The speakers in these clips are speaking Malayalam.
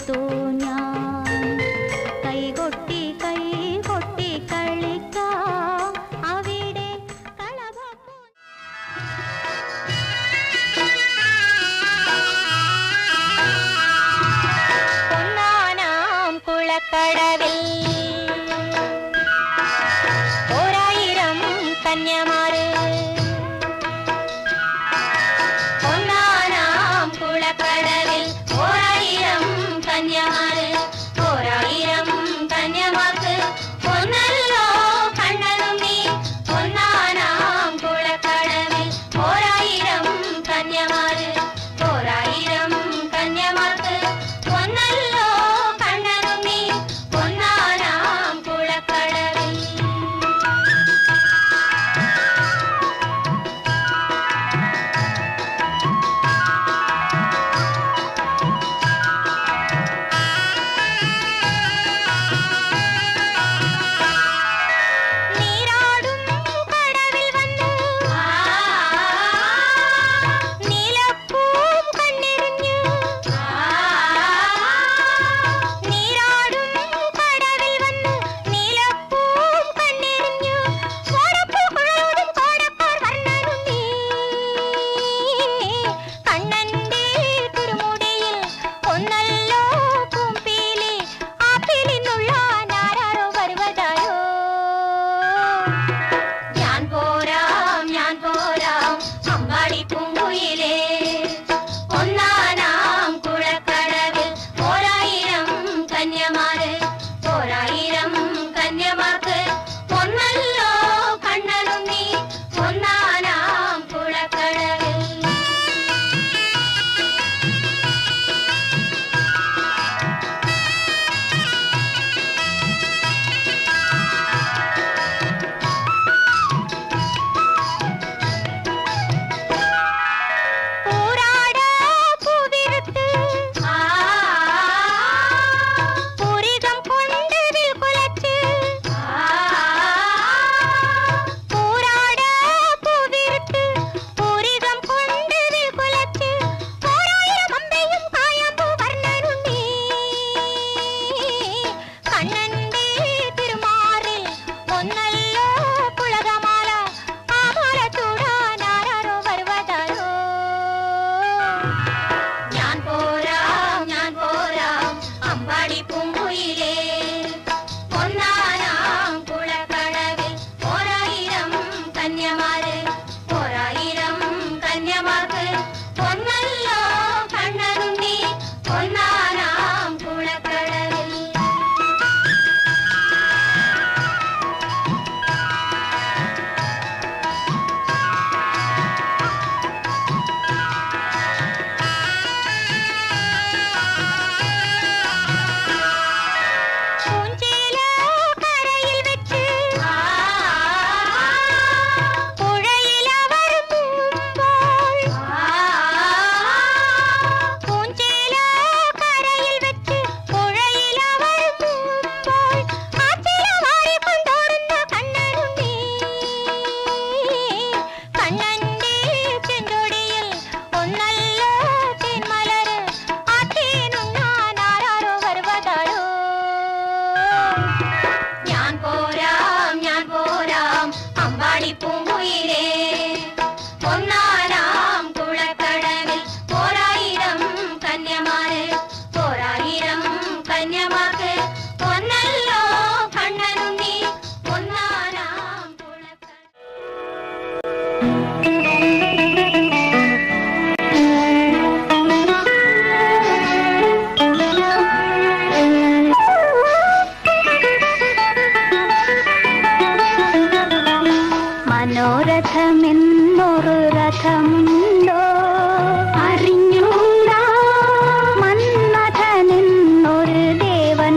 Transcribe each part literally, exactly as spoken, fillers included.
അറിഞ്ഞൂടാ മന്മഥനെന്നൊരു ദേവൻ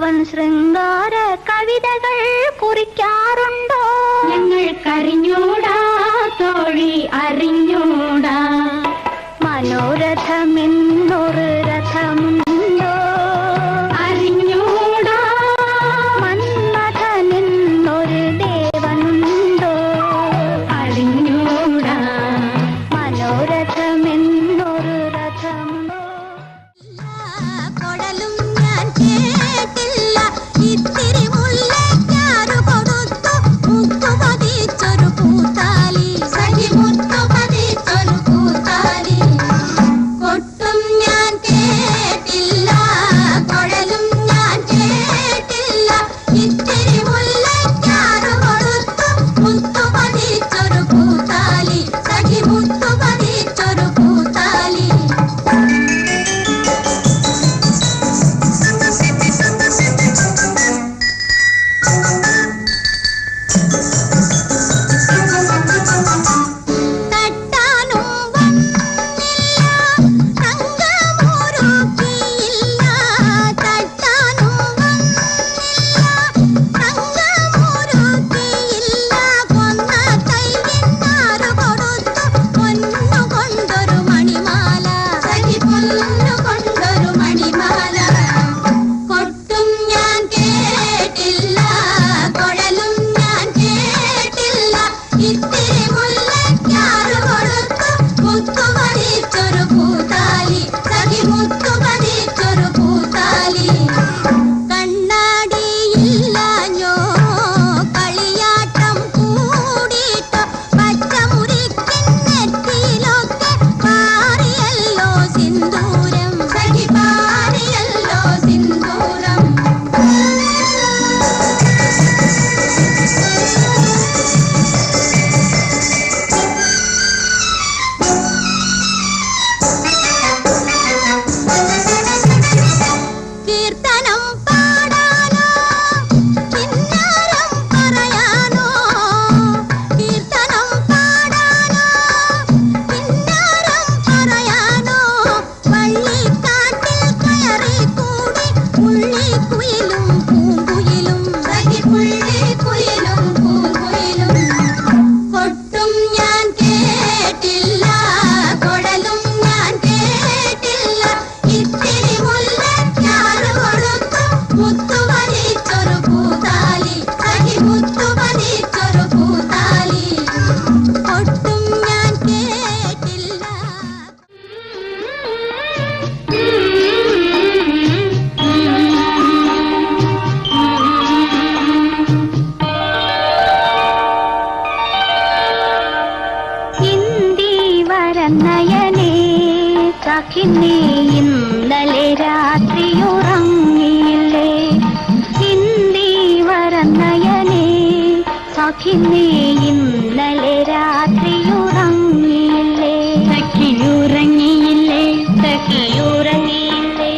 അവൻ ശൃംഗാര കവിതകൾ കുറിക്കാറുണ്ടോ? ഞങ്ങൾക്കറിഞ്ഞൂടാ തോഴി, അറിഞ്ഞൂടാ. മനോരഥമെന്നൊരു രഥമുണ്ടോ? അറിഞ്ഞൂടാ. മന്മഥനെന്നൊരു ദേവനുണ്ടോ? അറിഞ്ഞൂടാ. മനോരഥമെന്നൊരു രഥമുണ്ടോ? കൊടലും ഞാൻ കേട്ടില്ല, ഇത്തിരി മുല്ലയ്ക്കാരു കൊടുത്തു മുത്തു പതിച്ചൊരു പൂത്താലി, സഖി മുത്തു പതിച്ചൊരു പൂത്താലി. കൊട്ടും ഞാൻ കേട്ടില്ല, കൊടലും ഞാൻ കേട്ടില്ല, ഇത്തിരി മുല്ലയ്ക്കാരു കൊടുത്തു മുത്തു പതിച്ചൊരു പൂത്താലി, സഖി മുത്തു പതിച്ചൊരു പൂത്താലി. തട്ടാനും വന്നില്ല, തങ്കമൊരുക്കിയില്ല, തട്ടാനും വന്നില്ല, തങ്കമൊരുക്കിയില്ല, കൊന്ന കൈയിന്നാരു കൊടുത്തു പൊന്നു കൊണ്ടൊരു മണിമാല, സഖി പൊന്നു കൊണ്ടൊരു മണിമാല. കൊട്ടും ഞാൻ കേട്ടില്ല, കൊഴലും ഞാൻ കേട്ടില്ല, ഇത്തിരി മുല്ലയ്ക്കാരു കൊടുത്തു മുത്തു പതിച്ചൊരു പൂത്താലി, സഖി മുത്തു പതിച്ചൊരു പൂത്താലി. കണ്ണാടിയില്ലാഞ്ഞോ കളിയാട്ടം കൂടിയിട്ടോ, പച്ചമുരിക്കിൻ നെറ്റിയിലൊക്കെ പാറിയല്ലോ സിന്ദൂരം, സഖി പാറിയല്ലോ സിന്ദൂരം. കീർത്തനം പാടാനോ കിന്നാരം പറയാനോ, കീർത്തനം പാടാനോ കിന്നാരം പറയാനോ, വള്ളിക്കാട്ടിൽ കയറിക്കൂടി പുള്ളിക്കുയിലും പൂങ്കുയിലും, സഖി പുള്ളിക്കുയിലും പൂങ്കുയിലും. കൊട്ടും ഞാൻ കേട്ടില്ല, കൊടലും ഞാൻ കേട്ടില്ല, ഇത്തിരി മുല്ലയ്ക്കാരു കൊടുത്തു മുത്തു പതിച്ചൊരു പൂത്താലി, സഖി മുത്തു പതിച്ചൊരു പൂത്താലി. കൊട്ടും ഞാൻ കേട്ടില്ല. ഇന്ദീവരനയനേ സഖിനേ ഇന്നലെ രാത്രിയുറങ്ങിയില്ലേ? ഇന്ദീവരനയനേ സഖിനേ ഇന്നലെ രാത്രിയുറങ്ങിയില്ലേ? സഖിയുറങ്ങിയില്ലേ, സഖിയുറങ്ങിയില്ലേ?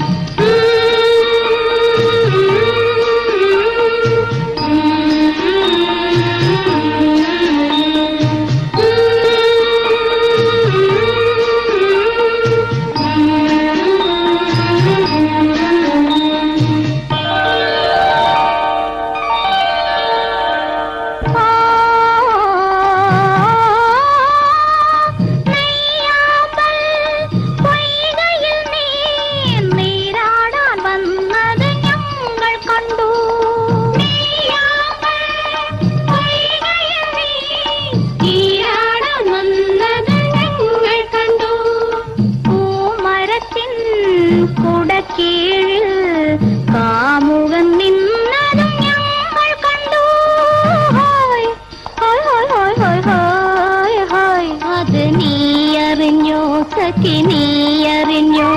കുടക്കീഴിൽ കാമുകൻ നിന്നതും ഞങ്ങൾ കണ്ടു. ഹോയ് ഹോയ് ഹോയ് ഹോയ് ഹോയ് ഹോയ്. അത് നീ അറിഞ്ഞോ സഖി, നീ അറിഞ്ഞോ?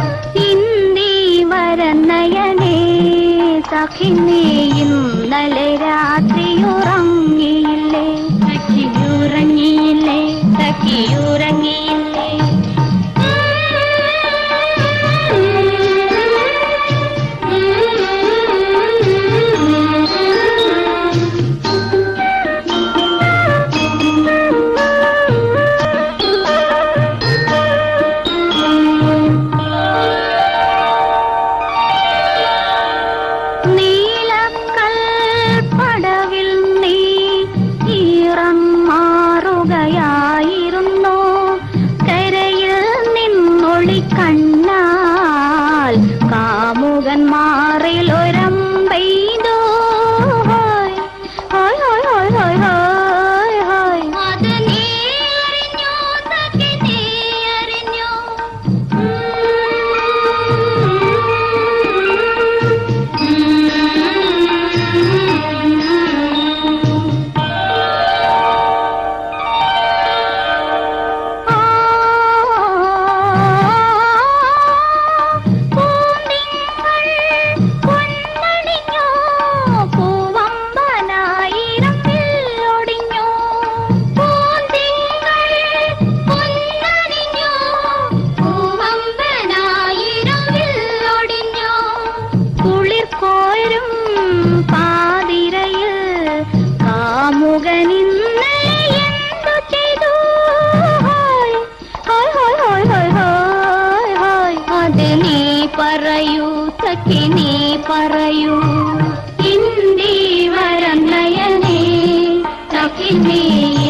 ഇന്ദീവരനയനേ സഖിനേ ഇന്നലെ രാത്രിയുറങ്ങിയില്ലേ? സഖിയുറങ്ങിയില്ലേ, സഖിയുറങ്ങിയില്ലേ? കാമുകനിന്നലെ എന്തു ചെയ്തു? Hi hi hi hi hi hi hi അത് നീ പറയൂ സഖി നീ പറയൂ. ഇന്ദീവരം നയനേ സഖി നീ